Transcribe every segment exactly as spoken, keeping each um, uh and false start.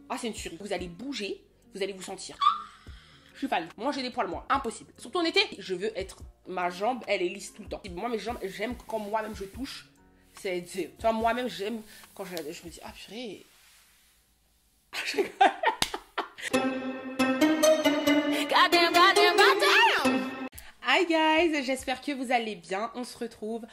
Ah, c'est une tuerie. Vous allez bouger, vous allez vous sentir. Je suis fan. Moi, j'ai des poils, moi. Impossible. Surtout en été, je veux être... Ma jambe, elle est lisse tout le temps. Moi, mes jambes, j'aime quand moi-même je touche. C'est... Tu vois, moi-même, j'aime quand je, je me dis, ah, purée. Je rigole. Goddamn, goddamn, goddamn. Hi guys, j'espère que vous allez bien. On se retrouve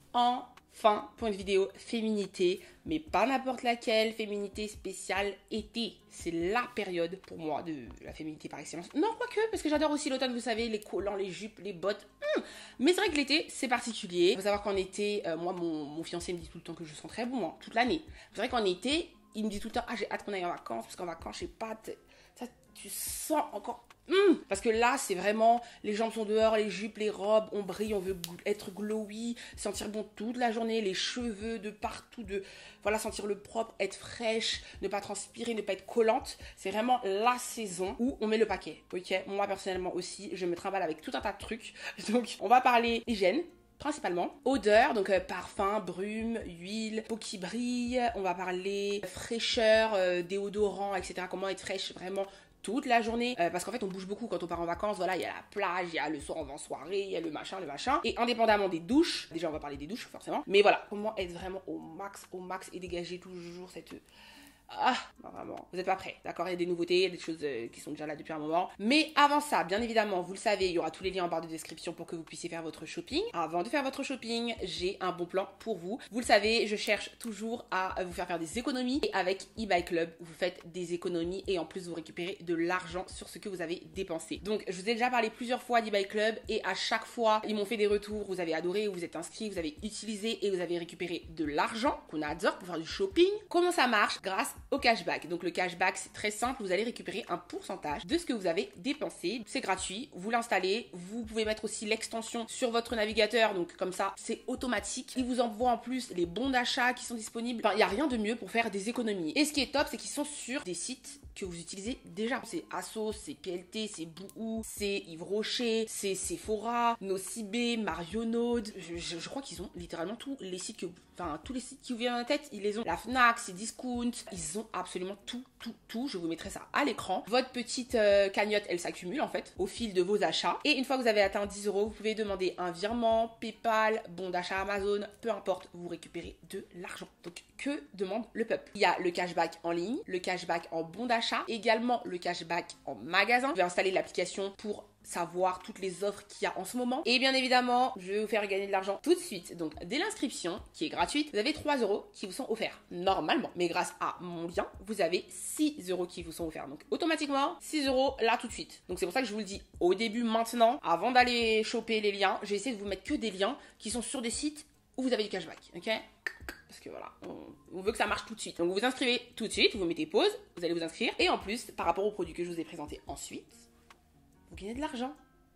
enfin pour une vidéo féminité, mais pas n'importe laquelle, féminité spéciale été. C'est la période pour moi de la féminité par excellence. Non, quoique, parce que j'adore aussi l'automne, vous savez, les collants, les jupes, les bottes. Hum. Mais c'est vrai que l'été, c'est particulier. Il faut savoir qu'en été, euh, moi, mon, mon fiancé me dit tout le temps que je sens très bon, hein, toute l'année. C'est vrai qu'en été, il me dit tout le temps, ah, j'ai hâte qu'on aille en vacances, parce qu'en vacances, je sais pas, ça, tu sens encore... Mmh. Parce que là, c'est vraiment, les jambes sont dehors, les jupes, les robes, on brille, on veut être glowy, sentir bon toute la journée, les cheveux de partout, de voilà, sentir le propre, être fraîche, ne pas transpirer, ne pas être collante. C'est vraiment la saison où on met le paquet, ok? Moi, personnellement aussi, je me trimballe avec tout un tas de trucs. Donc, on va parler hygiène. Principalement, odeur, donc euh, parfum, brume, huile, peau qui brille, on va parler fraîcheur, euh, déodorant, et cetera. Comment être fraîche vraiment toute la journée, euh, parce qu'en fait on bouge beaucoup quand on part en vacances. Voilà, il y a la plage, il y a le soir on va en soirée, il y a le machin, le machin, et indépendamment des douches, déjà on va parler des douches forcément, mais voilà, comment être vraiment au max, au max et dégager toujours cette... Ah, non, vraiment, vous n'êtes pas prêts, d'accord? Il y a des nouveautés, il y a des choses euh, qui sont déjà là depuis un moment. Mais avant ça, bien évidemment, vous le savez, il y aura tous les liens en barre de description pour que vous puissiez faire votre shopping. Avant de faire votre shopping, j'ai un bon plan pour vous. Vous le savez, je cherche toujours à vous faire faire des économies. Et avec eBay Club, vous faites des économies et en plus vous récupérez de l'argent sur ce que vous avez dépensé. Donc, je vous ai déjà parlé plusieurs fois d'eBay Club et à chaque fois, ils m'ont fait des retours. Vous avez adoré, vous êtes inscrit, vous avez utilisé et vous avez récupéré de l'argent qu'on adore pour faire du shopping. Comment ça marche? Grâce au cashback. Donc le cashback, c'est très simple, vous allez récupérer un pourcentage de ce que vous avez dépensé. C'est gratuit, vous l'installez, vous pouvez mettre aussi l'extension sur votre navigateur, donc comme ça c'est automatique. Il vous envoie en plus les bons d'achat qui sont disponibles. Enfin, il n'y a rien de mieux pour faire des économies. Et ce qui est top, c'est qu'ils sont sur des sites que vous utilisez déjà. C'est Asos, c'est P L T, c'est Boohoo, c'est Yves Rocher, c'est Sephora, Nocibé, Marionaude. Je, je, je crois qu'ils ont littéralement tous les sites que, enfin tous les sites qui vous viennent en la tête, ils les ont. La Fnac, c'est Discount, ils ont absolument tout, tout, tout. Je vous mettrai ça à l'écran. Votre petite euh, cagnotte, elle s'accumule en fait au fil de vos achats. Et une fois que vous avez atteint dix euros, vous pouvez demander un virement, PayPal, bon d'achat Amazon, peu importe, vous récupérez de l'argent. Donc que demande le peuple? Il y a le cashback en ligne, le cashback en bon d'achat, également le cashback en magasin. Vous pouvez installer l'application pour savoir toutes les offres qu'il y a en ce moment. Et bien évidemment, je vais vous faire gagner de l'argent tout de suite. Donc, dès l'inscription, qui est gratuite, vous avez trois euros qui vous sont offerts normalement. Mais grâce à mon lien, vous avez six euros qui vous sont offerts. Donc, automatiquement, six euros là tout de suite. Donc, c'est pour ça que je vous le dis au début maintenant, avant d'aller choper les liens, j'ai essayé de vous mettre que des liens qui sont sur des sites où vous avez du cashback. Ok? Parce que voilà, on, on veut que ça marche tout de suite. Donc, vous vous inscrivez tout de suite, vous mettez pause, vous allez vous inscrire. Et en plus, par rapport aux produits que je vous ai présentés ensuite, vous gagnez de l'argent.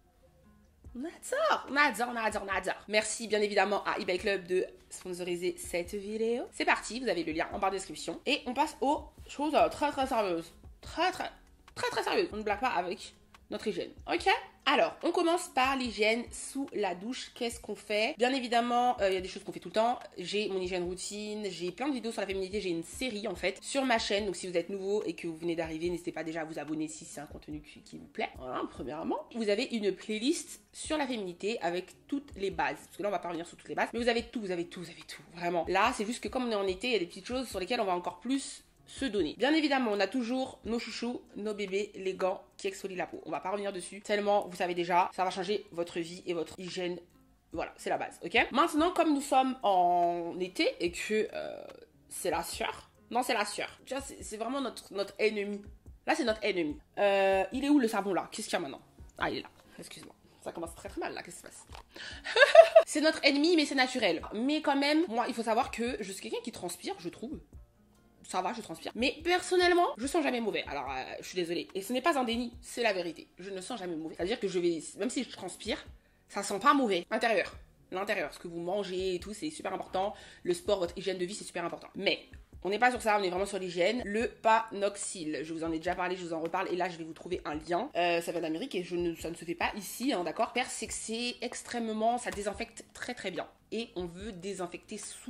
On adore, on adore, on adore, on adore. Merci bien évidemment à eBay Club de sponsoriser cette vidéo. C'est parti, vous avez le lien en barre de description. Et on passe aux choses très très sérieuses. Très très très très sérieuses. On ne blague pas avec notre hygiène. Ok? Alors, on commence par l'hygiène sous la douche. Qu'est-ce qu'on fait? Bien évidemment, il euh, y a des choses qu'on fait tout le temps. J'ai mon hygiène routine, j'ai plein de vidéos sur la féminité, j'ai une série en fait sur ma chaîne. Donc si vous êtes nouveau et que vous venez d'arriver, n'hésitez pas déjà à vous abonner si c'est un contenu qui, qui vous plaît. Voilà, premièrement. Vous avez une playlist sur la féminité avec toutes les bases. Parce que là, on va pas revenir sur toutes les bases. Mais vous avez tout, vous avez tout, vous avez tout. Vraiment. Là, c'est juste que comme on est en été, il y a des petites choses sur lesquelles on va encore plus se donner. Bien évidemment, on a toujours nos chouchous, nos bébés, les gants qui exfolient la peau. On va pas revenir dessus, tellement vous savez déjà, ça va changer votre vie et votre hygiène. Voilà, c'est la base, ok? Maintenant, comme nous sommes en été et que euh, c'est la sueur, non, c'est la sueur. Tu vois, c'est vraiment notre, notre ennemi. Là, c'est notre ennemi. Euh, il est où le savon là? Qu'est-ce qu'il y a maintenant? Ah, il est là. Excuse-moi. Ça commence très très mal là, qu'est-ce qui se passe? C'est notre ennemi, mais c'est naturel. Mais quand même, moi, il faut savoir que je suis quelqu'un qui transpire, je trouve. Ça va, je transpire. Mais personnellement, je sens jamais mauvais. Alors, euh, je suis désolée. Et ce n'est pas un déni, c'est la vérité. Je ne sens jamais mauvais. C'est-à-dire que je vais, même si je transpire, ça sent pas mauvais. L'intérieur. L'intérieur. Ce que vous mangez et tout, c'est super important. Le sport, votre hygiène de vie, c'est super important. Mais on n'est pas sur ça, on est vraiment sur l'hygiène. Le Panoxyl. Je vous en ai déjà parlé, je vous en reparle. Et là, je vais vous trouver un lien. Euh, ça vient d'Amérique et je ne, ça ne se fait pas ici, hein, d'accord? Perse, c'est que c'est extrêmement, ça désinfecte très très bien. Et on veut désinfecter sous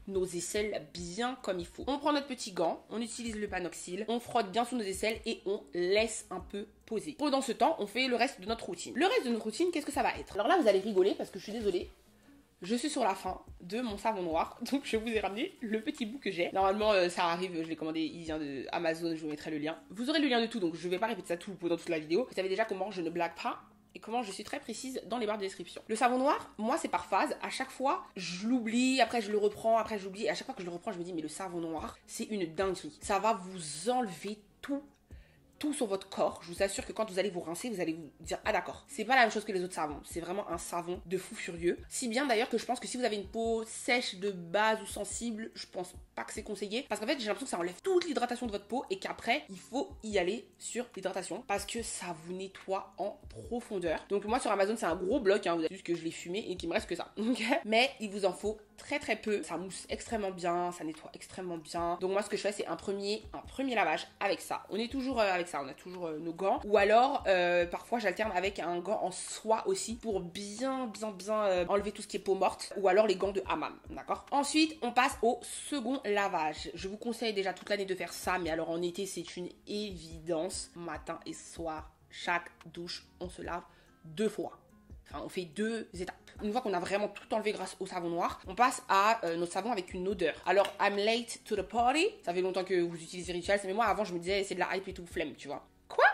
nos aisselles bien comme il faut. On prend notre petit gant, on utilise le panoxyle, on frotte bien sous nos aisselles et on laisse un peu poser. Pendant ce temps, on fait le reste de notre routine. Le reste de notre routine, qu'est-ce que ça va être? Alors là, vous allez rigoler parce que je suis désolée. Je suis sur la fin de mon savon noir, donc je vous ai ramené le petit bout que j'ai. Normalement, euh, ça arrive, je l'ai commandé, il vient de Amazon, je vous mettrai le lien. Vous aurez le lien de tout, donc je vais pas répéter ça tout pendant toute la vidéo. Vous savez déjà comment je ne blague pas et comment je suis très précise dans les barres de description. Le savon noir, moi c'est par phase. À chaque fois, je l'oublie, après je le reprends, après je l'oublie. Et à chaque fois que je le reprends, je me dis mais le savon noir, c'est une dinguerie. Ça va vous enlever tout. Tout sur votre corps. Je vous assure que quand vous allez vous rincer, vous allez vous dire ah d'accord, c'est pas la même chose que les autres savons, c'est vraiment un savon de fou furieux. Si bien d'ailleurs que je pense que si vous avez une peau sèche de base ou sensible, je pense pas que c'est conseillé parce qu'en fait j'ai l'impression que ça enlève toute l'hydratation de votre peau et qu'après il faut y aller sur l'hydratation parce que ça vous nettoie en profondeur. Donc moi sur Amazon c'est un gros bloc, hein, vous avez vu que je l'ai fumé et qu'il me reste que ça. Okay, mais il vous en faut très très peu, ça mousse extrêmement bien, ça nettoie extrêmement bien. Donc moi ce que je fais c'est un premier, un premier lavage avec ça. On est toujours euh, avec ça. On a toujours euh, nos gants ou alors euh, parfois j'alterne avec un gant en soie aussi pour bien bien bien euh, enlever tout ce qui est peau morte ou alors les gants de hammam, d'accord. Ensuite on passe au second lavage. Je vous conseille déjà toute l'année de faire ça, mais alors en été c'est une évidence, matin et soir, chaque douche on se lave deux fois. Enfin, on fait deux étapes. Une fois qu'on a vraiment tout enlevé grâce au savon noir, on passe à euh, notre savon avec une odeur. Alors, I'm late to the party. Ça fait longtemps que vous utilisez Rituals, mais moi avant je me disais c'est de la hype et tout, flemme, tu vois. Quoi?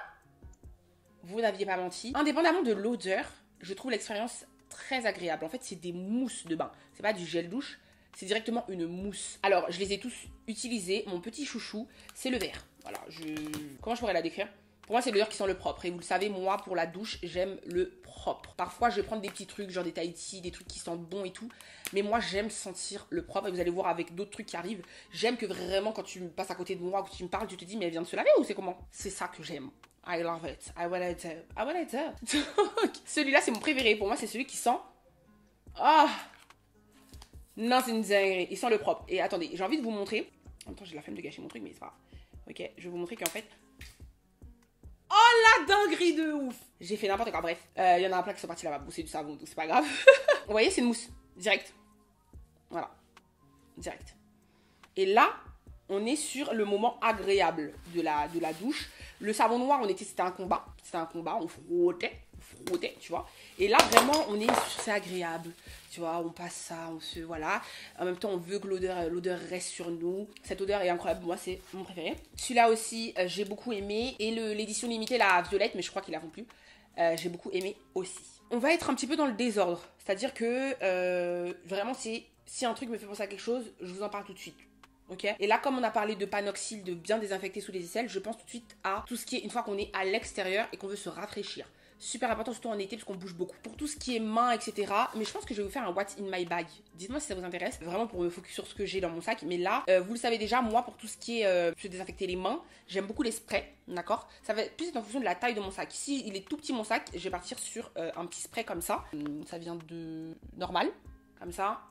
Vous n'aviez pas menti. Indépendamment de l'odeur, je trouve l'expérience très agréable. En fait, c'est des mousses de bain. C'est pas du gel douche, c'est directement une mousse. Alors, je les ai tous utilisés. Mon petit chouchou, c'est le vert. Voilà, je... Comment je pourrais la décrire? Pour moi, c'est l'odeur qui sent le propre. Et vous le savez, moi, pour la douche, j'aime le propre. Parfois, je vais prendre des petits trucs, genre des Tahiti, des trucs qui sentent bon et tout. Mais moi, j'aime sentir le propre. Et vous allez voir avec d'autres trucs qui arrivent. J'aime que vraiment, quand tu passes à côté de moi ou que tu me parles, tu te dis, mais elle vient de se laver ou c'est comment? C'est ça que j'aime. I love it. I want it. I want it. Celui-là, c'est mon préféré. Pour moi, c'est celui qui sent... Ah oh. Non, c'est une dinguerie. Il sent le propre. Et attendez, j'ai envie de vous montrer. En même temps, j'ai la flemme de gâcher mon truc, mais c'est pas grave. Ok, je vais vous montrer qu'en fait... Oh la dinguerie de ouf! J'ai fait n'importe quoi, bref. Il euh, y en a un plein qui sont partis là-bas bousser du savon, donc c'est pas grave. Vous voyez, c'est une mousse. Direct. Voilà. Direct. Et là, on est sur le moment agréable de la, de la douche. Le savon noir, on était, c'était un combat. C'était un combat, on frottait, on frottait, tu vois. Et là, vraiment, on est sur, c'est agréable. Tu vois, on passe ça, on se, voilà. En même temps, on veut que l'odeur, l'odeur reste sur nous. Cette odeur est incroyable, moi, c'est mon préféré. Celui-là aussi, euh, j'ai beaucoup aimé. Et le, l'édition limitée, la violette, mais je crois qu'ils la font plus. Euh, j'ai beaucoup aimé aussi. On va être un petit peu dans le désordre. C'est-à-dire que, euh, vraiment, c'est, si un truc me fait penser à quelque chose, je vous en parle tout de suite. Ok. Et là, comme on a parlé de panoxyle, de bien désinfecter sous les aisselles, je pense tout de suite à tout ce qui est, une fois qu'on est à l'extérieur et qu'on veut se rafraîchir. Super important, surtout en été, parce qu'on bouge beaucoup. Pour tout ce qui est main, et cetera. Mais je pense que je vais vous faire un What's in my bag. Dites-moi si ça vous intéresse. Vraiment pour me focus sur ce que j'ai dans mon sac. Mais là, euh, vous le savez déjà, moi, pour tout ce qui est euh, se désinfecter les mains, j'aime beaucoup les sprays. D'accord? Ça va plus être en fonction de la taille de mon sac. Si il est tout petit mon sac, je vais partir sur euh, un petit spray comme ça. Ça vient de normal. Comme ça.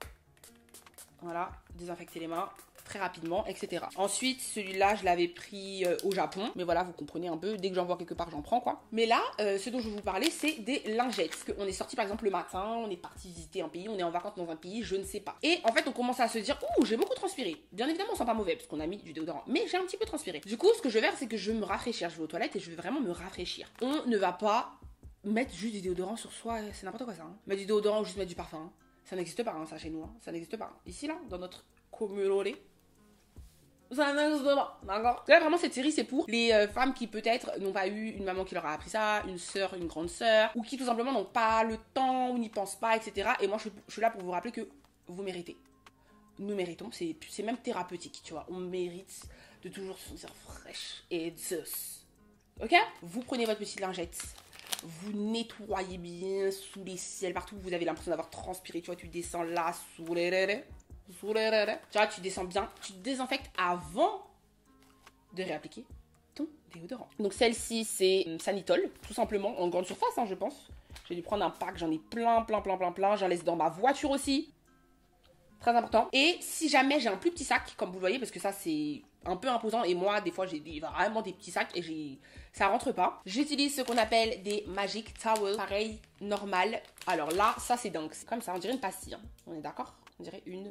Voilà. Désinfecter les mains très rapidement, et cetera. Ensuite, celui-là, je l'avais pris euh, au Japon. Mais voilà, vous comprenez un peu. Dès que j'en vois quelque part, j'en prends, quoi. Mais là, euh, ce dont je vais vous parler, c'est des lingettes. Parce qu'on est sorti, par exemple, le matin, on est parti visiter un pays, on est en vacances dans un pays, je ne sais pas. Et en fait, on commence à se dire, ouh, j'ai beaucoup transpiré. Bien évidemment, on sent pas mauvais, parce qu'on a mis du déodorant. Mais j'ai un petit peu transpiré. Du coup, ce que je vais faire, c'est que je vais me rafraîchir. Je vais aux toilettes et je vais vraiment me rafraîchir. On ne va pas mettre juste du déodorant sur soi. C'est n'importe quoi, ça. Hein. Mettre du déodorant ou juste mettre du parfum. Hein. Ça n'existe pas, hein, ça, chez nous. Hein. Ça n'existe pas. Ici, là, dans notre communauté. Ça n'existe pas, d'accord? Là, vraiment, cette série, c'est pour les euh, femmes qui, peut-être, n'ont pas eu une maman qui leur a appris ça, une sœur, une grande sœur, ou qui, tout simplement, n'ont pas le temps, ou n'y pensent pas, et cetera. Et moi, je, je suis là pour vous rappeler que vous méritez. Nous méritons, c'est, c'est même thérapeutique, tu vois. On mérite de toujours se sentir fraîche et douce. Ok? Vous prenez votre petite lingette, vous nettoyez bien sous les selles, partout où vous avez l'impression d'avoir transpiré, tu vois, tu descends là, sous les rélais. Tu vois, tu descends bien, tu te désinfectes avant de réappliquer ton déodorant. Donc celle-ci, c'est Sanitol, tout simplement, en grande surface, hein, je pense. J'ai dû prendre un pack, j'en ai plein, plein, plein, plein, plein. J'en laisse dans ma voiture aussi. Très important. Et si jamais j'ai un plus petit sac, comme vous le voyez, parce que ça, c'est un peu imposant. Et moi, des fois, j'ai des, vraiment des petits sacs et j'ai, ça rentre pas. J'utilise ce qu'on appelle des Magic Towels. Pareil, normal. Alors là, ça, c'est dingue. C'est comme ça, on dirait une pastille. Hein. On est d'accord? On dirait une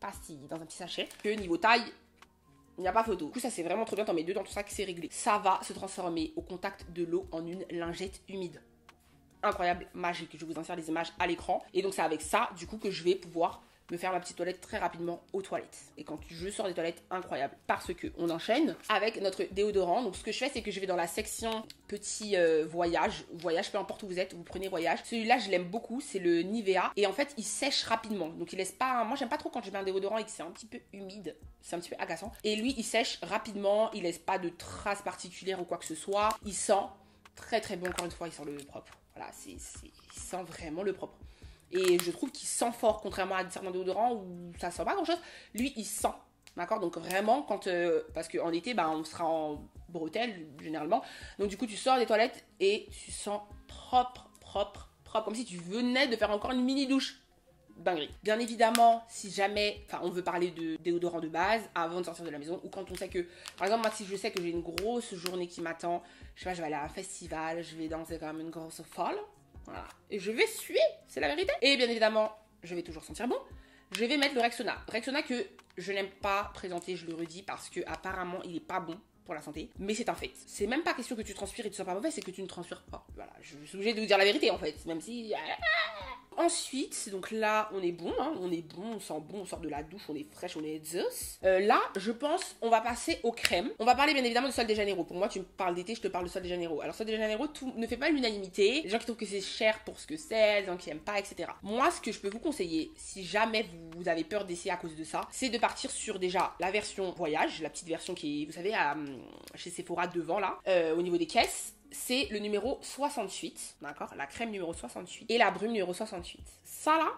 pastilles dans un petit sachet. Que niveau taille, il n'y a pas photo. Du coup, ça c'est vraiment trop bien. T'en mets deux dans ton sac, c'est réglé. Ça va se transformer au contact de l'eau en une lingette humide. Incroyable, magique. Je vous insère les images à l'écran. Et donc c'est avec ça, du coup, que je vais pouvoir me faire ma petite toilette très rapidement aux toilettes. Et quand je sors des toilettes, incroyable. Parce que on enchaîne avec notre déodorant. Donc ce que je fais, c'est que je vais dans la section petit euh, voyage. Voyage, peu importe où vous êtes, vous prenez voyage. Celui-là, je l'aime beaucoup, c'est le Nivea. Et en fait, il sèche rapidement. Donc il laisse pas... Moi, j'aime pas trop quand je mets un déodorant et que c'est un petit peu humide. C'est un petit peu agaçant. Et lui, il sèche rapidement. Il laisse pas de traces particulières ou quoi que ce soit. Il sent très très bon. Encore une fois, il sent le propre. Voilà, c'est, c'est... il sent vraiment le propre. Et je trouve qu'il sent fort, contrairement à certains déodorants où ça sent pas grand chose. Lui, il sent. D'accord? Donc vraiment, quand. Euh, parce qu'en été, bah, on sera en bretelles, généralement. Donc du coup, tu sors des toilettes et tu sens propre, propre, propre. Comme si tu venais de faire encore une mini douche. Dinguerie. Bien évidemment, si jamais, enfin, on veut parler de déodorant de base avant de sortir de la maison, ou quand on sait que, par exemple, moi, si je sais que j'ai une grosse journée qui m'attend, je sais pas, je vais aller à un festival, je vais danser quand même une grosse folle. Voilà. Et je vais suer, c'est la vérité. Et bien évidemment, je vais toujours sentir bon. Je vais mettre le Rexona. Rexona que je n'aime pas présenter, je le redis, parce que apparemment il est pas bon pour la santé. Mais c'est un fait. C'est même pas question que tu transpires et que tu sois pas mauvais, c'est que tu ne transpires pas. Voilà, je suis obligée de vous dire la vérité en fait, même si... Ensuite, donc là, on est bon, hein, on est bon, on sent bon, on sort de la douche, on est fraîche, on est zeus. Euh, là, je pense, on va passer aux crèmes. On va parler bien évidemment de Sol de Janeiro. Pour moi, tu me parles d'été, je te parle de Sol de Janeiro. Alors, Sol de Janeiro, tout ne fait pas l'unanimité. Les gens qui trouvent que c'est cher pour ce que c'est, les gens qui aiment pas, et cetera. Moi, ce que je peux vous conseiller, si jamais vous avez peur d'essayer à cause de ça, c'est de partir sur déjà la version voyage, la petite version qui est, vous savez, à, chez Sephora devant là, euh, au niveau des caisses. C'est le numéro soixante-huit, d'accord? La crème numéro soixante-huit et la brume numéro soixante-huit. Ça là,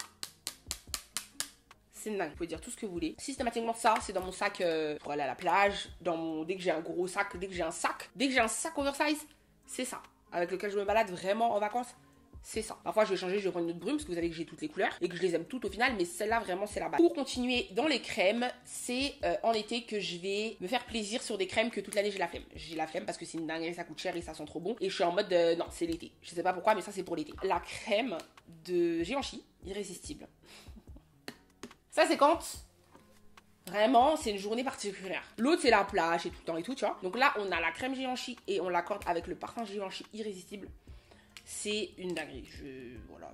c'est dingue. Vous pouvez dire tout ce que vous voulez. Systématiquement, ça, c'est dans mon sac euh, pour aller à la plage. Dans mon... Dès que j'ai un gros sac, dès que j'ai un sac, dès que j'ai un sac oversize, c'est ça. Avec lequel je me balade vraiment en vacances. C'est ça. Parfois, je vais changer, je vais prendre une autre brume parce que vous savez que j'ai toutes les couleurs et que je les aime toutes au final, mais celle-là, vraiment, c'est la base. Pour continuer dans les crèmes, c'est euh, en été que je vais me faire plaisir sur des crèmes que toute l'année j'ai la flemme. J'ai la flemme parce que c'est une dinguerie, ça coûte cher et ça sent trop bon. Et je suis en mode, euh, non, c'est l'été. Je sais pas pourquoi, mais ça, c'est pour l'été. La crème de Givenchy, irrésistible. Ça, c'est quand vraiment, c'est une journée particulière. L'autre, c'est la plage et tout le temps et tout, tu vois. Donc là, on a la crème Givenchy et on l'accorde avec le parfum Givenchy irrésistible. C'est une dinguerie. Je... Voilà.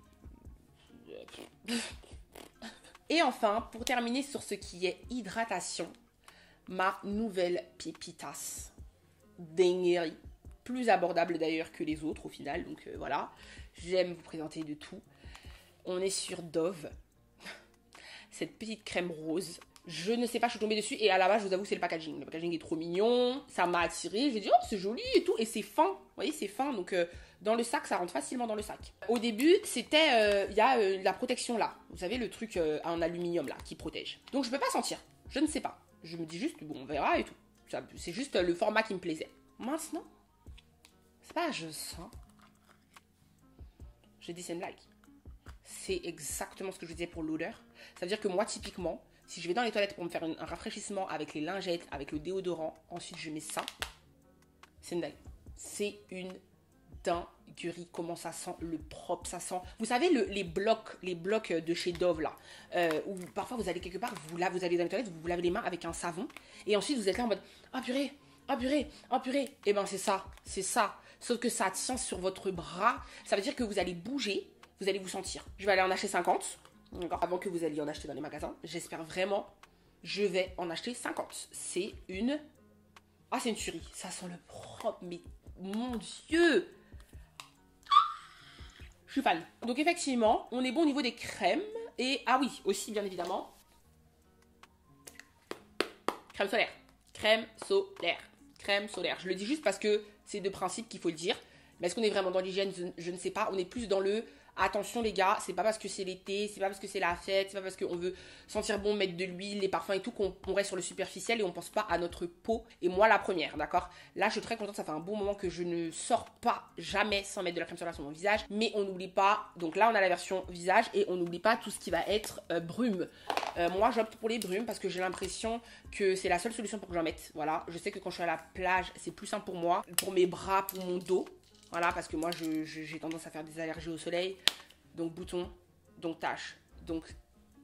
Je... Et enfin, pour terminer sur ce qui est hydratation, ma nouvelle pépitas. Dinguerie. Plus abordable d'ailleurs que les autres au final. Donc euh, voilà. J'aime vous présenter de tout. On est sur Dove. Cette petite crème rose. Je ne sais pas, je suis tombée dessus et à la base, je vous avoue, c'est le packaging. Le packaging est trop mignon, ça m'a attiré. J'ai dit, oh, c'est joli et tout. Et c'est fin, vous voyez, c'est fin. Donc, euh, dans le sac, ça rentre facilement dans le sac. Au début, c'était, il euh, y a euh, la protection là. Vous savez, le truc euh, en aluminium là, qui protège. Donc, je peux pas sentir. Je ne sais pas. Je me dis juste, bon, on verra et tout. C'est juste le format qui me plaisait. Maintenant, c'est pas je sens. J'ai dit, c'est une blague. C'est exactement ce que je disais pour l'odeur. Ça veut dire que moi, typiquement, si je vais dans les toilettes pour me faire un rafraîchissement avec les lingettes, avec le déodorant, ensuite je mets ça, c'est une dingue. C'est une dinguerie. Comment ça sent le propre, ça sent... Vous savez, le, les blocs les blocs de chez Dove, là, euh, où parfois vous allez quelque part, vous, là, vous allez dans les toilettes, vous vous lavez les mains avec un savon, et ensuite vous êtes là en mode, oh purée, oh purée, oh purée. Et ben c'est ça, c'est ça. Sauf que ça tient sur votre bras, ça veut dire que vous allez bouger, vous allez vous sentir. Je vais aller en acheter cinquante. D'accord. Avant que vous alliez en acheter dans les magasins, j'espère vraiment, je vais en acheter cinquante. C'est une... Ah, c'est une tuerie. Ça sent le propre, mais mon Dieu. Je suis fan. Donc effectivement, on est bon au niveau des crèmes. Et, ah oui, aussi bien évidemment, crème solaire. Crème solaire. Crème solaire. Je le dis juste parce que c'est de principe qu'il faut le dire. Mais est-ce qu'on est vraiment dans l'hygiène? je, je ne sais pas. On est plus dans le... Attention les gars, c'est pas parce que c'est l'été, c'est pas parce que c'est la fête, c'est pas parce qu'on veut sentir bon, mettre de l'huile, les parfums et tout qu'on reste sur le superficiel et on pense pas à notre peau. Et moi la première, d'accord? Là je suis très contente, ça fait un bon moment que je ne sors pas jamais sans mettre de la crème solaire sur mon visage. Mais on n'oublie pas, donc là on a la version visage et on n'oublie pas tout ce qui va être euh, brume. Euh, moi j'opte pour les brumes parce que j'ai l'impression que c'est la seule solution pour que j'en mette. Voilà, je sais que quand je suis à la plage c'est plus simple pour moi, pour mes bras, pour mon dos. Voilà, parce que moi, je, je, j'ai tendance à faire des allergies au soleil. Donc, boutons, donc taches. Donc,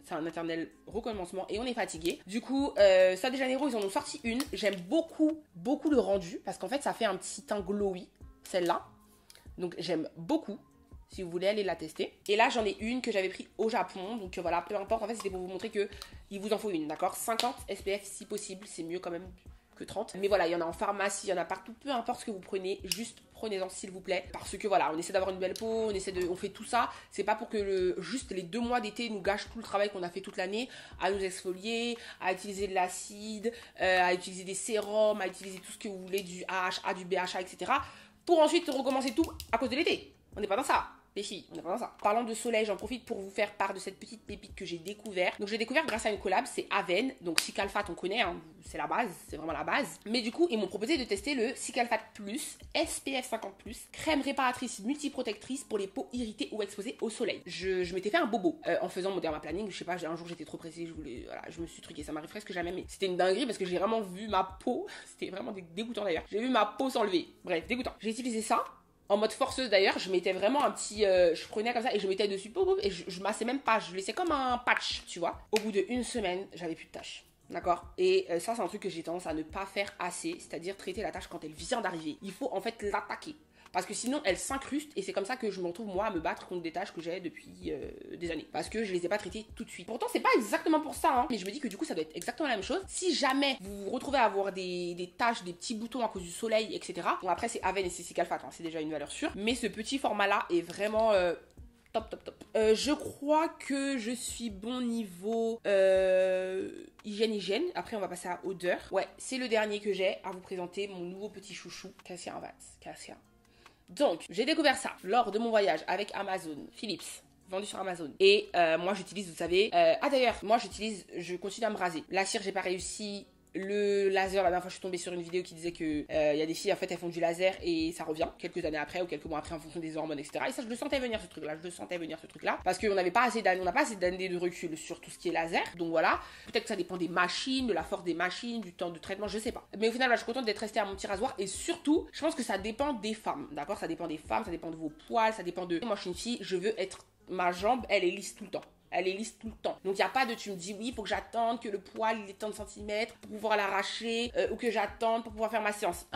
c'est un éternel recommencement et on est fatigué. Du coup, euh, Sol de Janeiro, ils en ont sorti une. J'aime beaucoup, beaucoup le rendu parce qu'en fait, ça fait un petit teint glowy, celle-là. Donc, j'aime beaucoup. Si vous voulez aller la tester. Et là, j'en ai une que j'avais pris au Japon. Donc, euh, voilà, peu importe. En fait, c'était pour vous montrer que il vous en faut une, d'accord? cinquante S P F si possible. C'est mieux quand même que trente. Mais voilà, il y en a en pharmacie, il y en a partout. Peu importe ce que vous prenez, juste prenez-en s'il vous plaît. Parce que voilà, on essaie d'avoir une belle peau, on essaie de, on fait tout ça. C'est pas pour que le, juste les deux mois d'été nous gâchent tout le travail qu'on a fait toute l'année à nous exfolier, à utiliser de l'acide, euh, à utiliser des sérums, à utiliser tout ce que vous voulez, du A H A, du B H A, et cetera. Pour ensuite recommencer tout à cause de l'été. On n'est pas dans ça. Les filles, on n'est pas dans ça. Parlant de soleil, j'en profite pour vous faire part de cette petite pépite que j'ai découvert. Donc j'ai découvert grâce à une collab, c'est Aven. Donc Cicalfate, on connaît, hein, c'est la base, c'est vraiment la base. Mais du coup, ils m'ont proposé de tester le Cicalfate Plus, S P F cinquante plus, crème réparatrice multiprotectrice pour les peaux irritées ou exposées au soleil. Je, je m'étais fait un bobo euh, en faisant mon derma planning. Je sais pas, un jour j'étais trop pressée, je voulais, voilà, je me suis truquée, ça m'arrive presque jamais, mais c'était une dinguerie parce que j'ai vraiment vu ma peau, c'était vraiment dégoûtant d'ailleurs. J'ai vu ma peau s'enlever. Bref, dégoûtant. J'ai utilisé ça. En mode forceuse d'ailleurs, je mettais vraiment un petit... Euh, je prenais comme ça et je mettais dessus, et je, je massais même pas, je laissais comme un patch, tu vois. Au bout d'une semaine, j'avais plus de taches, d'accord? Et euh, ça, c'est un truc que j'ai tendance à ne pas faire assez, c'est-à-dire traiter la tache quand elle vient d'arriver. Il faut en fait l'attaquer. Parce que sinon, elle s'incruste et c'est comme ça que je me retrouve moi à me battre contre des taches que j'ai depuis euh, des années. Parce que je les ai pas traitées tout de suite. Pourtant, c'est pas exactement pour ça, hein, mais je me dis que du coup, ça doit être exactement la même chose. Si jamais vous vous retrouvez à avoir des, des taches, des petits boutons à cause du soleil, et cetera. Bon, après, c'est Aven et c'est Cicalfate, hein, c'est déjà une valeur sûre. Mais ce petit format-là est vraiment... Euh, top, top, top. Euh, je crois que je suis bon niveau euh, hygiène, hygiène. Après, on va passer à odeur. Ouais, c'est le dernier que j'ai à vous présenter, mon nouveau petit chouchou, Cassia Invats. Cassia. Donc, j'ai découvert ça lors de mon voyage avec Amazon, Philips, vendu sur Amazon. Et euh, moi, j'utilise, vous savez... Euh, ah d'ailleurs, moi, j'utilise, je continue à me raser. La cire, j'ai pas réussi. Le laser, la dernière fois, je suis tombée sur une vidéo qui disait que euh, y a des filles, en fait, elles font du laser et ça revient quelques années après ou quelques mois après en fonction des hormones, et cetera. Et ça, je le sentais venir, ce truc-là. Je le sentais venir, ce truc-là. Parce qu'on n'avait pas assez d'années, on n'a pas assez d'années de recul sur tout ce qui est laser. Donc voilà. Peut-être que ça dépend des machines, de la force des machines, du temps de traitement, je sais pas. Mais au final, là, je suis contente d'être restée à mon petit rasoir. Et surtout, je pense que ça dépend des femmes. D'accord? Ça dépend des femmes, ça dépend de vos poils, ça dépend de... Moi, je suis une fille, je veux être... Ma jambe, elle est lisse tout le temps. Elle est lisse tout le temps. Donc, il n'y a pas de tu me dis oui, il faut que j'attende que le poil il est tant de centimètres pour pouvoir l'arracher euh, ou que j'attende pour pouvoir faire ma séance.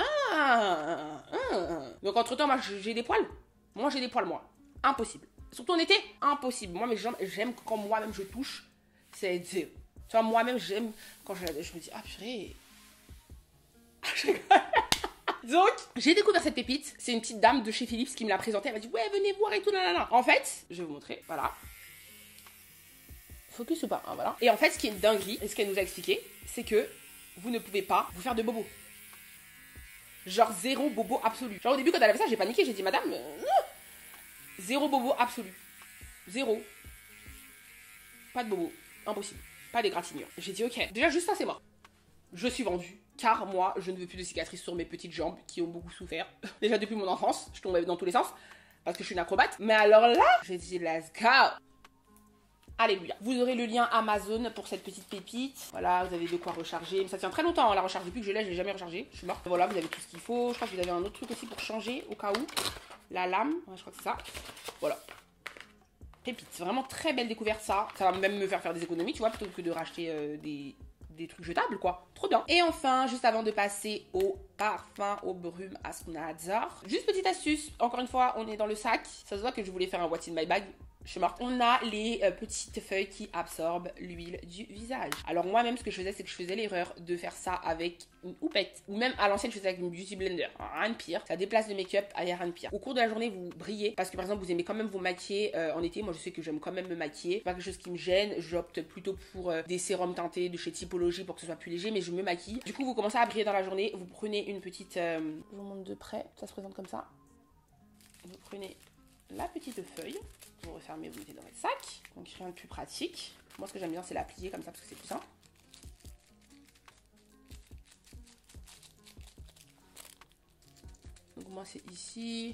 Ah, ah. Donc, entre-temps, moi, j'ai des poils. Moi, j'ai des poils, moi. Impossible. Surtout en été, impossible. Moi, mes jambes, j'aime quand moi-même je touche. C'est... Tu vois, moi-même, j'aime quand je, je me dis, ah, purée. Donc, j'ai découvert cette pépite. C'est une petite dame de chez Philips qui me l'a présentée. Elle m'a dit, ouais, venez voir et tout, nanana. En fait, je vais vous montrer. Voilà. Focus ou pas, hein, voilà. Et en fait, ce qui est une dinguerie, et ce qu'elle nous a expliqué, c'est que vous ne pouvez pas vous faire de bobo. Genre zéro bobo absolu. Genre au début, quand elle avait ça, j'ai paniqué, j'ai dit, madame, euh, zéro bobo absolu. Zéro. Pas de bobo. Impossible. Pas d'égratignure. J'ai dit, ok. Déjà, juste ça, c'est mort. Je suis vendue. Car moi, je ne veux plus de cicatrices sur mes petites jambes qui ont beaucoup souffert. Déjà depuis mon enfance, je tombais dans tous les sens. Parce que je suis une acrobate. Mais alors là, j'ai dit, let's go. Alléluia. Vous aurez le lien Amazon pour cette petite pépite. Voilà, vous avez de quoi recharger. Ça tient très longtemps, hein, la recharge. Depuis que je l'ai, je l'ai jamais rechargé. Je suis morte. Voilà, vous avez tout ce qu'il faut. Je crois que vous avez un autre truc aussi pour changer au cas où. La lame. Ouais, je crois que c'est ça. Voilà. Pépite. C'est vraiment très belle découverte, ça. Ça va même me faire faire des économies, tu vois, plutôt que de racheter euh, des... des trucs jetables, quoi. Trop bien. Et enfin, juste avant de passer au parfum, au brume, à ce qu'on adore. Juste petite astuce. Encore une fois, on est dans le sac. Ça se voit que je voulais faire un what's in my bag. Je suis morte. On a les euh, petites feuilles qui absorbent l'huile du visage. Alors moi-même, ce que je faisais, c'est que je faisais l'erreur de faire ça avec une houppette. Ou même à l'ancienne, je faisais avec une beauty blender. Rien de pire. Ça déplace le make-up, il n'y a rien de pire. Au cours de la journée, vous brillez. Parce que par exemple, vous aimez quand même vous maquiller euh, en été. Moi, je sais que j'aime quand même me maquiller. C'est pas quelque chose qui me gêne. J'opte plutôt pour euh, des sérums teintés de chez Typologie pour que ce soit plus léger. Mais je me maquille. Du coup, vous commencez à briller dans la journée. Vous prenez une petite... Euh... Je vous montre de près. Ça se présente comme ça. Vous prenez la petite feuille. Vous refermez, vous mettez dans votre sac. Donc rien de plus pratique. Moi ce que j'aime bien c'est la plier comme ça parce que c'est plus simple. Donc moi c'est ici.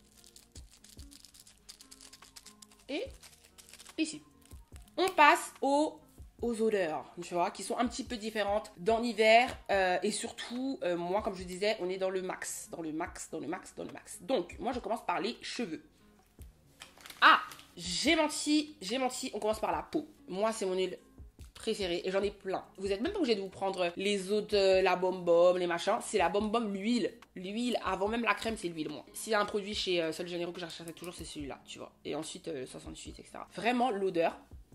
Et ici. On passe aux, aux odeurs, tu vois, qui sont un petit peu différentes dans l'hiver. Euh, et surtout, euh, moi comme je disais, on est dans le max. Dans le max, dans le max, dans le max. Donc moi je commence par les cheveux. Ah, J'ai menti, j'ai menti, on commence par la peau. Moi, c'est mon huile préférée et j'en ai plein. Vous êtes même pas obligé de vous prendre les autres, euh, la Bomb Bomb, les machins. C'est la Bomb Bomb, l'huile. L'huile, avant même la crème, c'est l'huile, moi. S'il y a un produit chez euh, Sol de Janeiro que je recherche toujours, c'est celui-là, tu vois. Et ensuite, euh, soixante-huit, et cetera. Vraiment, l'odeur,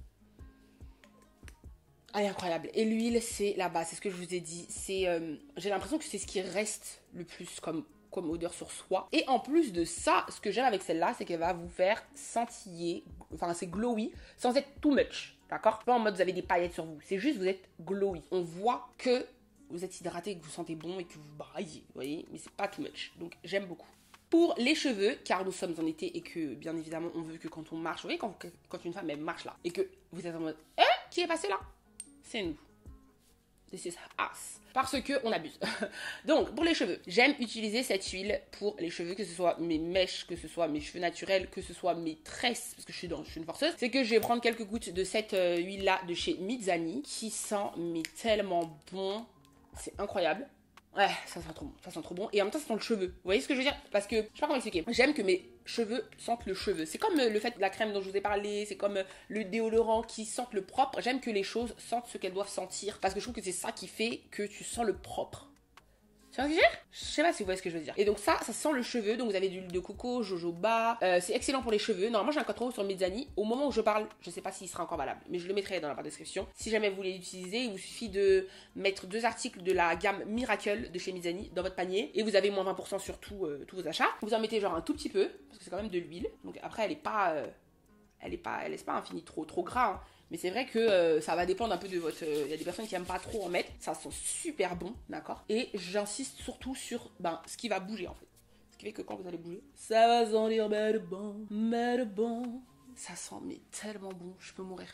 elle est incroyable. Et l'huile, c'est la base, c'est ce que je vous ai dit. C'est, euh, j'ai l'impression que c'est ce qui reste le plus comme comme odeur sur soi. Et en plus de ça, ce que j'aime avec celle-là, c'est qu'elle va vous faire scintiller, enfin c'est glowy, sans être too much, d'accord? Pas en mode vous avez des paillettes sur vous, c'est juste vous êtes glowy. On voit que vous êtes hydraté, que vous sentez bon et que vous braillez, vous voyez? Mais c'est pas too much, donc j'aime beaucoup. Pour les cheveux, car nous sommes en été et que bien évidemment on veut que quand on marche, vous voyez quand, quand une femme elle marche là, et que vous êtes en mode « Eh, qui est passé là ?» C'est nous. This is us. Parce que on abuse. Donc, pour les cheveux, j'aime utiliser cette huile pour les cheveux, que ce soit mes mèches, que ce soit mes cheveux naturels, que ce soit mes tresses, parce que je suis, dans, je suis une forceuse. C'est que je vais prendre quelques gouttes de cette euh, huile-là de chez Mizani, qui sent mais tellement bon. C'est incroyable. Ouais, ça sent trop bon, ça sent trop bon. Et en même temps, ça sent le cheveu. Vous voyez ce que je veux dire? Parce que, je sais pas comment expliquer. J'aime que mes cheveux sentent le cheveu. C'est comme le fait de la crème dont je vous ai parlé, c'est comme le déodorant qui sent le propre. J'aime que les choses sentent ce qu'elles doivent sentir. Parce que je trouve que c'est ça qui fait que tu sens le propre. Tu vois ce que je veux dire? Je sais pas si vous voyez ce que je veux dire. Et donc ça, ça sent le cheveu. Donc vous avez de l'huile de coco, jojoba. Euh, c'est excellent pour les cheveux. Normalement, j'ai un code promo sur Mizani. Au moment où je parle, je sais pas s'il sera encore valable, mais je le mettrai dans la barre de description. Si jamais vous voulez l'utiliser, il vous suffit de mettre deux articles de la gamme Miracle de chez Mizani dans votre panier. Et vous avez moins vingt pour cent sur tout, euh, tous vos achats. Vous en mettez genre un tout petit peu, parce que c'est quand même de l'huile. Donc après, elle est pas... Euh, elle est pas, elle laisse pas infini trop, trop gras. Hein. Mais c'est vrai que euh, ça va dépendre un peu de votre... Il euh, y a des personnes qui aiment pas trop en mettre. Ça sent super bon, d'accord? Et j'insiste surtout sur ben, ce qui va bouger en fait. Ce qui fait que quand vous allez bouger, ça va sentir mais de bon, mais de bon. Ça sent mais tellement bon, je peux mourir.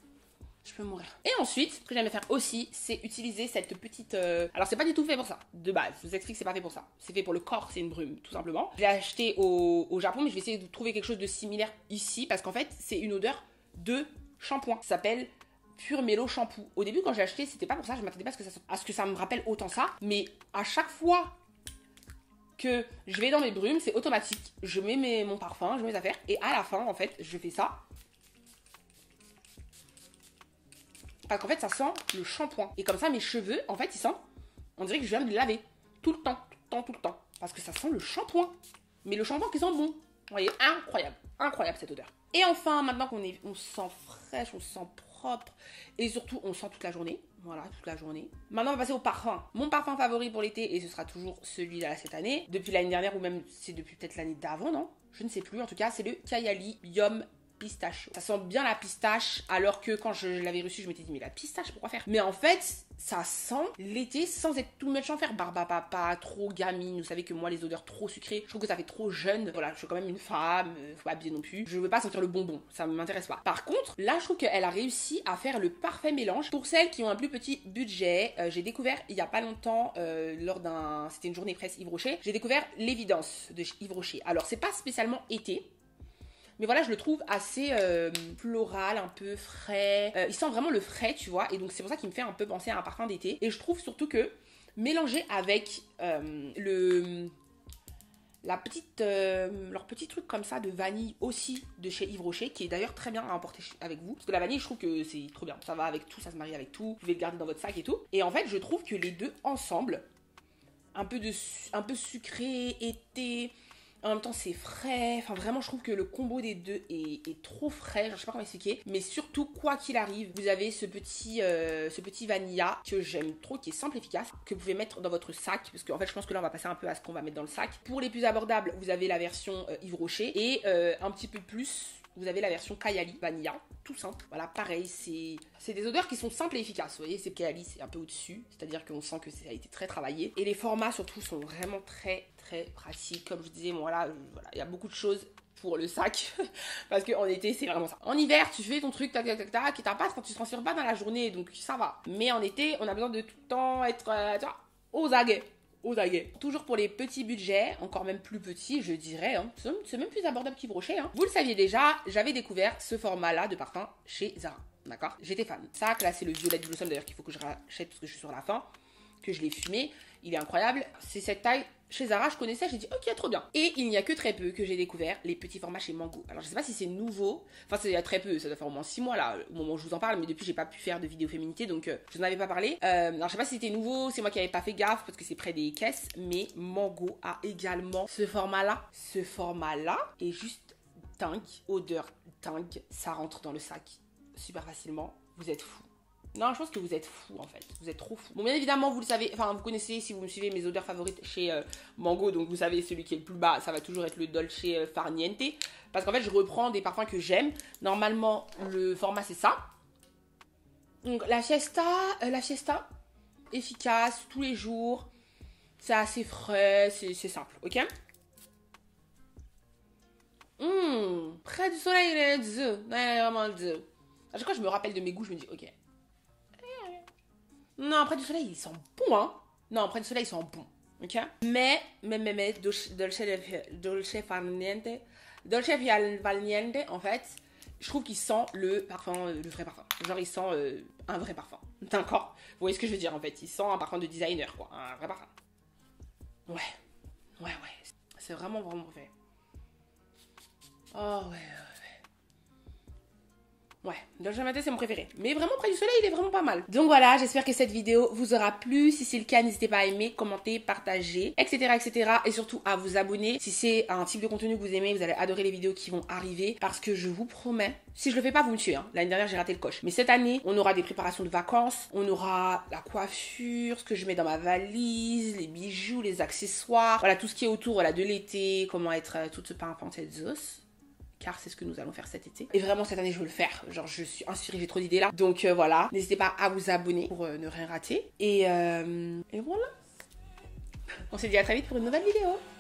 Je peux mourir. Et ensuite, ce que j'aime faire aussi, c'est utiliser cette petite... Euh... Alors, c'est pas du tout fait pour ça. De base, je vous explique que c'est pas fait pour ça. C'est fait pour le corps, c'est une brume, tout simplement. Je l'ai acheté au, au Japon, mais je vais essayer de trouver quelque chose de similaire ici, parce qu'en fait, c'est une odeur de shampoing. Ça s'appelle Pure Mélo Shampoo. Au début, quand j'ai acheté, c'était pas pour ça. Je m'attendais pas à ce, que ça, à ce que ça me rappelle autant ça. Mais à chaque fois que je vais dans mes brumes, c'est automatique. Je mets mes, mon parfum, je mets mes affaires. Et à la fin, en fait, je fais ça. Parce qu'en fait, ça sent le shampoing. Et comme ça, mes cheveux, en fait, ils sentent... On dirait que je viens de les laver. Tout le temps, tout le temps, tout le temps. Parce que ça sent le shampoing. Mais le shampoing qui sent bon. Vous voyez, incroyable. Incroyable cette odeur. Et enfin, maintenant qu'on est, on se sent fraîche, on se sent propre. Et surtout, on sent toute la journée. Voilà, toute la journée. Maintenant, on va passer au parfum. Mon parfum favori pour l'été, et ce sera toujours celui-là cette année. Depuis l'année dernière, ou même c'est depuis peut-être l'année d'avant, non? Je ne sais plus. En tout cas, c'est le Kayali Yum Pistachio. Ça sent bien la pistache, alors que quand je l'avais reçu, je m'étais dit mais la pistache, pourquoi faire? Mais en fait, ça sent l'été sans être tout much en faire. Barba papa, trop gamine. Vous savez que moi, les odeurs trop sucrées, je trouve que ça fait trop jeune. Voilà, je suis quand même une femme, faut pas abuser non plus. Je veux pas sentir le bonbon, ça m'intéresse pas. Par contre, là, je trouve qu'elle a réussi à faire le parfait mélange. Pour celles qui ont un plus petit budget, euh, j'ai découvert il y a pas longtemps, euh, lors d'un... C'était une journée presse Yves Rocher, j'ai découvert l'évidence de Yves Rocher. Alors, c'est pas spécialement été, mais voilà, je le trouve assez euh, floral, un peu frais. Euh, il sent vraiment le frais, tu vois. Et donc, c'est pour ça qu'il me fait un peu penser à un parfum d'été. Et je trouve surtout que, mélangé avec euh, le... La petite, euh, leur petit truc comme ça de vanille aussi de chez Yves Rocher, qui est d'ailleurs très bien à emporter avec vous. Parce que la vanille, je trouve que c'est trop bien. Ça va avec tout, ça se marie avec tout. Vous pouvez le garder dans votre sac et tout. Et en fait, je trouve que les deux ensemble, un peu, de, un peu sucré, été... En même temps, c'est frais. Enfin, vraiment, je trouve que le combo des deux est, est trop frais. Je sais pas comment expliquer. Mais surtout, quoi qu'il arrive, vous avez ce petit, euh, ce petit vanilla que j'aime trop, qui est simple et efficace, que vous pouvez mettre dans votre sac. Parce qu'en fait, je pense que là, on va passer un peu à ce qu'on va mettre dans le sac. Pour les plus abordables, vous avez la version euh, Yves Rocher. Et euh, un petit peu plus, vous avez la version Kayali Vanilla. Tout simple. Voilà, pareil, c'est c'est des odeurs qui sont simples et efficaces. Vous voyez, c'est Kayali, c'est un peu au-dessus. C'est-à-dire qu'on sent que ça a été très travaillé. Et les formats, surtout, sont vraiment très, très pratiques. Comme je disais, bon, voilà, voilà, il y a beaucoup de choses pour le sac. Parce qu'en été, c'est vraiment ça. En hiver, tu fais ton truc, tac, tac, tac, tac, et t'as pas quand tu te transfères pas dans la journée. Donc, ça va. Mais en été, on a besoin de tout le temps être, euh, tu vois, aux aguets. Aux aguets. Toujours pour les petits budgets, encore même plus petits, je dirais, hein. C'est même plus abordable qu'Yves Rocher, hein. Vous le saviez déjà, j'avais découvert ce format-là de parfum chez Zara, d'accord? J'étais fan. Ça, là, c'est le Violet Blossom d'ailleurs qu'il faut que je rachète parce que je suis sur la fin, que je l'ai fumé. Il est incroyable. C'est cette taille chez Zara, je connaissais, j'ai dit ok, trop bien. Et il n'y a que très peu que j'ai découvert les petits formats chez Mango. Alors je sais pas si c'est nouveau, enfin c'est il y a très peu, ça doit faire au moins six mois là, au moment où je vous en parle, mais depuis j'ai pas pu faire de vidéo féminité, donc euh, je n'en avais pas parlé. Euh, alors je sais pas si c'était nouveau, c'est moi qui avais pas fait gaffe parce que c'est près des caisses, mais Mango a également ce format là. Ce format là est juste dingue, odeur dingue, ça rentre dans le sac super facilement, vous êtes fous. Non, je pense que vous êtes fous en fait. Vous êtes trop fous. Bon, bien évidemment, vous le savez, enfin, vous connaissez, si vous me suivez, mes odeurs favorites chez euh, Mango. Donc, vous savez, celui qui est le plus bas, ça va toujours être le Dolce euh, Far Niente. Parce qu'en fait, je reprends des parfums que j'aime. Normalement, le format, c'est ça. Donc, la Fiesta, euh, la Fiesta, efficace, tous les jours. C'est assez frais, c'est simple, ok? Mmh, près du soleil, il est deux. Non, il est vraiment deux. À chaque fois, je me rappelle de mes goûts, je me dis, ok. Non, près du soleil, ils sont bons, hein. Non, près du soleil, ils sont bons, ok. Mais, mais, mais, mais, Dolce, Dolce, Dolce Far Niente, Dolce Far Niente, en fait, je trouve qu'il sent le parfum, le vrai parfum. Genre, il sent euh, un vrai parfum, d'accord. Vous voyez ce que je veux dire, en fait. Il sent un parfum de designer, quoi, un vrai parfum. Ouais, ouais, ouais. C'est vraiment, vraiment vrai. Oh, ouais, ouais. Ouais, Dolce Far Niente c'est mon préféré. Mais vraiment près du soleil, il est vraiment pas mal. Donc voilà, j'espère que cette vidéo vous aura plu. Si c'est le cas, n'hésitez pas à aimer, commenter, partager, et cetera et cetera. Et surtout à vous abonner. Si c'est un type de contenu que vous aimez, vous allez adorer les vidéos qui vont arriver. Parce que je vous promets, si je le fais pas, vous me tuez. Hein. L'année dernière, j'ai raté le coche. Mais cette année, on aura des préparations de vacances. On aura la coiffure, ce que je mets dans ma valise, les bijoux, les accessoires. Voilà, tout ce qui est autour voilà, de l'été, comment être euh, toute pimpante et zos. Car c'est ce que nous allons faire cet été. Et vraiment cette année je veux le faire. Genre je suis inspirée, j'ai trop d'idées là. Donc euh, voilà, n'hésitez pas à vous abonner pour euh, ne rien rater. Et, euh, et voilà. On se dit à très vite pour une nouvelle vidéo.